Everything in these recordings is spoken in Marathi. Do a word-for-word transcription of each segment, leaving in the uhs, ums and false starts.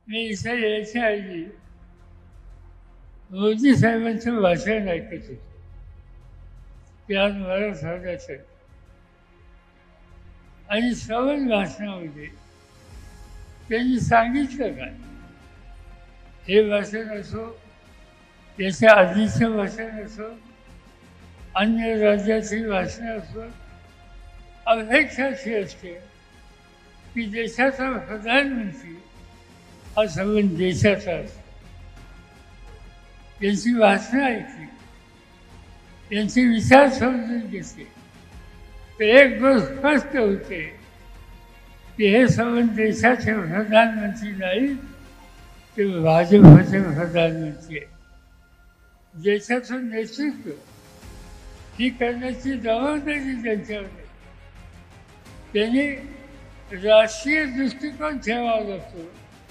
मी इथे यायच्या आधी मोदी साहेबांचं भाषण ऐकत होतो. ते आज मला सांगायचं आणि श्रवण भाषणामध्ये त्यांनी सांगितलं काय, हे भाषण असो, याच्या आधीचं भाषण असो, अन्य राज्याची भाषणं असो, अपेक्षा अशी असते की देशाचा प्रधानमंत्री हा संबंध देशाचा असतो. यांची भाषणं ऐकली, यांचे विचार समजून घेतले तर एक गोष्ट स्पष्ट होते की हे संबंध देशाचे प्रधानमंत्री नाही, ते भाजपचे प्रधानमंत्री आहे. देशाचं नेतृत्व ही करण्याची जबाबदारी त्यांच्यावर आहे. त्यांनी राष्ट्रीय दृष्टिकोन ठेवावा लागतो.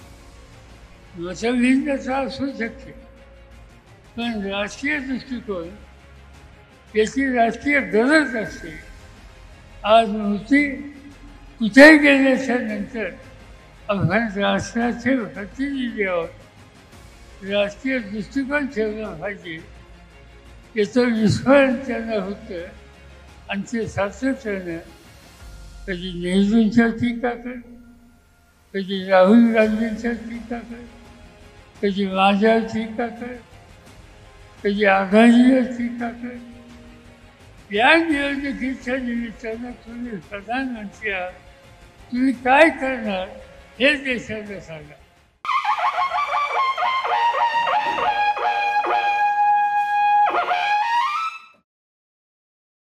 मतभिन्नता असू शकते, पण राष्ट्रीय दृष्टिकोन याची राष्ट्रीय गरज असते. आज मोदी कुठे गेल्याच्या नंतर आपण राष्ट्राचे प्रतिनिधी आहोत, राष्ट्रीय दृष्टिकोन ठेवला पाहिजे. याचं विस्मरण त्यांना होतं आणि ते सातत्यानं कधी नेहरूंच्या टीका कर, कधी राहुल गांधींच्या टीका कर, कधी माझ्यावर टीका कर, कधी आघाडीवर टीका कर. या निवडणुकीच्या निमित्तानं तुम्ही प्रधानमंत्री आहात, तुम्ही काय करणार हे देशाला सांगा.